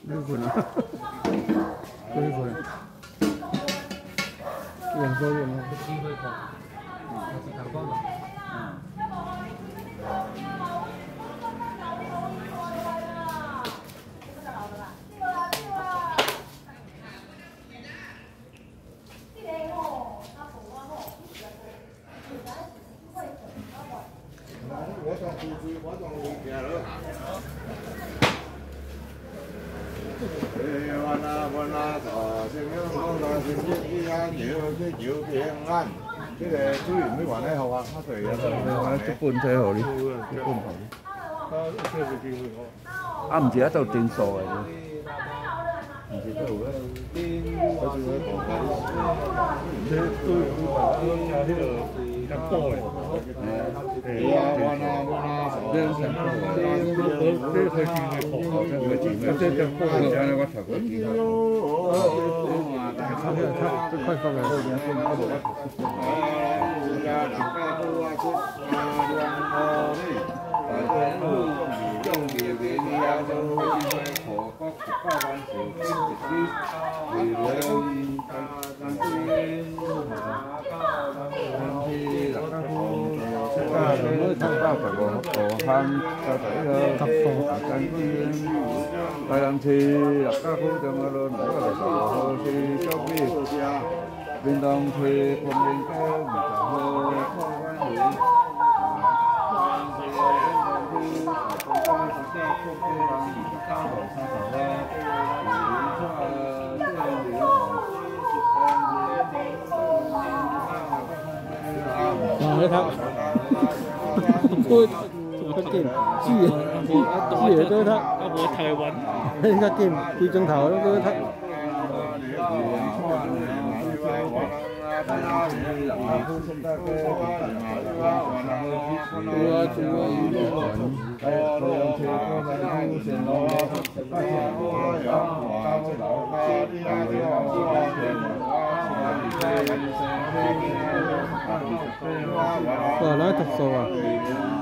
mấy quần á, mấy quần, quần tôi quần này. cái này chú ý mấy quán này học à, nó phải chụp bún thế hổ đi, chụp bún hổ. À,唔止一度點數嚟嘅，唔止一度咧，好似喺度嘅，都呢度入波嘅， 係啊，彎啊彎啊， 啲佢見嘅波後真係見嘅，即係波後真係屈頭嗰見都快翻嚟嗰邊先，嗰度bên đông thì cùng bên cái cái thằng tôi cái kiếm chi tôi thằng 我台灣， cái kiếm quy chân thảo đó tôi thằng nói thật sự à